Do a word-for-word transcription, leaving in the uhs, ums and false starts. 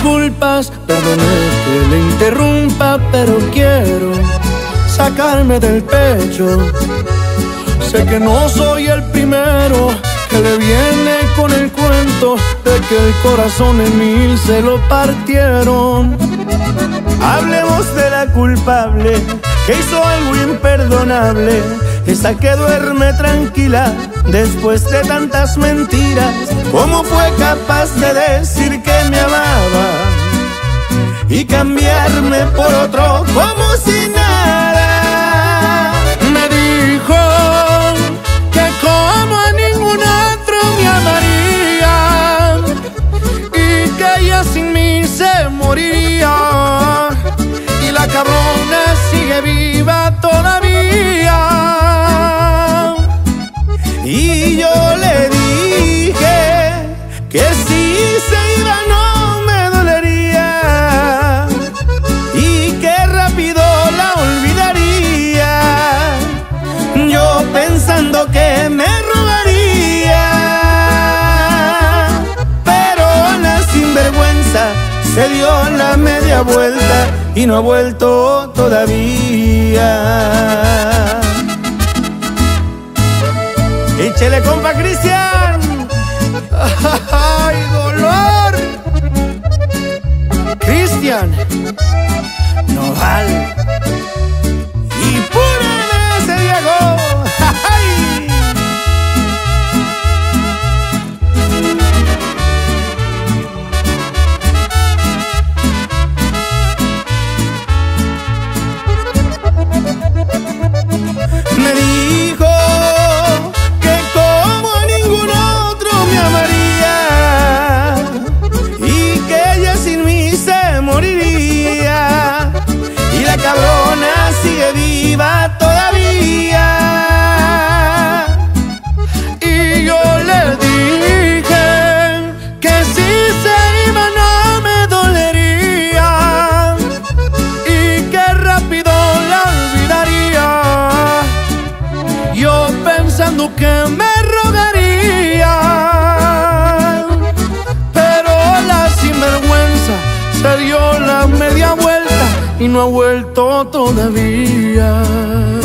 disculpas, perdone que le interrumpa, pero quiero sacarme del pecho. Sé que no soy el primero que le viene con el cuento de que el corazón en mil se lo partieron. Hablemos de la culpable que hizo algo imperdonable, esa que duerme tranquila después de tantas mentiras. ¿Cómo fue capaz de decir que me amaba y cambiarme por otro como si nada? Me dijo que como a ningún otro me amaría y que ella sin mí se moriría, y la cabrona sigue viva todavía. Y yo le dije que si se iba no me dolería y que rápido la olvidaría, yo pensando que me rogaría. Pero la sinvergüenza se dio la media vuelta y no ha vuelto todavía. ¡Échele, compa Cristian! ¡Ay, dolor! Cristian Nodal y pura ese Diego. ¡Ay! Me dijo que como a ningún otro me amaría y que ella sin mí se moriría, y la cabrona sigue viva todavía. y yo le dije que si se iba no me dolería y que rápido la olvidaría, yo pensando que me rogaría. Pero la sinvergüenza se dio la media vuelta y no ha vuelto todavía.